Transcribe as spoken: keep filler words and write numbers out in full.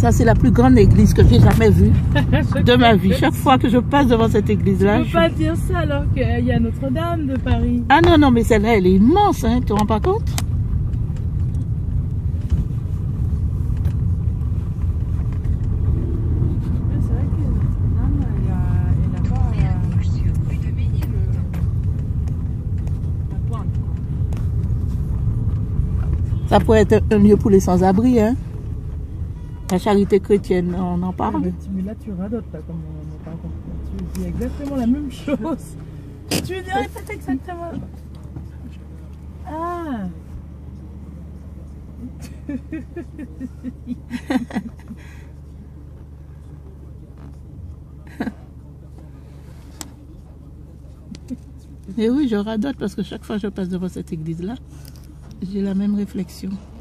Ça, c'est la plus grande église que j'ai jamais vue de ma vie. Chaque fois que je passe devant cette église-là... Tu peux je... pas dire ça alors qu'il y a Notre-Dame de Paris. Ah non, non, mais celle-là, elle est immense, hein, tu te rends pas compte? C'est vrai que Notre-Dame, il y a, il y a pas... Tournez à gauche sur rue de Ménilmontant. la pointe, quoi. Ça pourrait être un lieu pour les sans-abri, hein. La charité chrétienne, on en Ah, parle. mais, tu, mais là, tu radotes, là, comme on, on parle. Tu dis exactement la même chose. Tu dis répète exactement. Ah. Et oui, je radote parce que chaque fois que je passe devant cette église-là, j'ai la même réflexion.